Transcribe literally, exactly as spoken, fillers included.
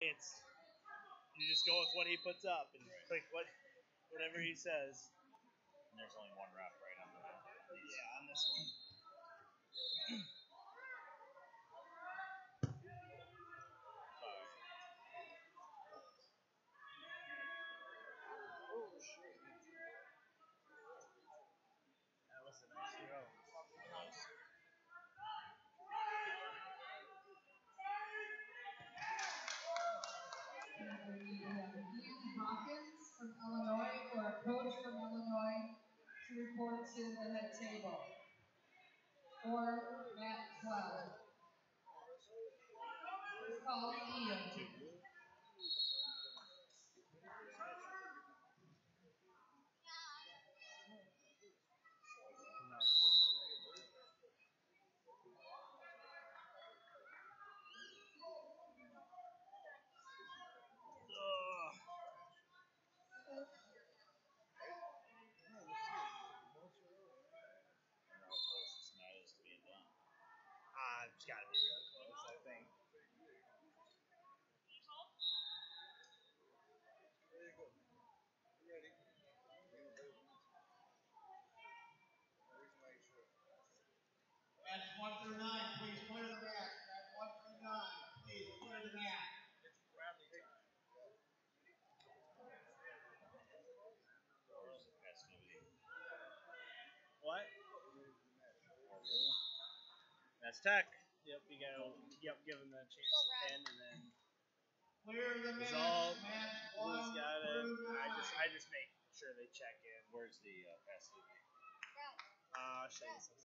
It's you just go with what he puts up and right. click what whatever he says. And there's only one ref right on the on yeah on this one. Oh shit! That was a nice throw. Ian Hawkins from Illinois, or a coach from Illinois, to report to the head table. Or Matt twelve. It's called Ian. Uh, it's got to be really close, I think. There you go. You ready? Match one through nine, please clear the mat. Match one through nine, please clear the mat. It's Bradley time. What? That's Tech. Yep, you gotta yep, give him the chance to pin, and then clear the mat. Result. Match Who's one got it? through I nine. just I just make sure they check in. Where's the uh, pass? Uh, show you something.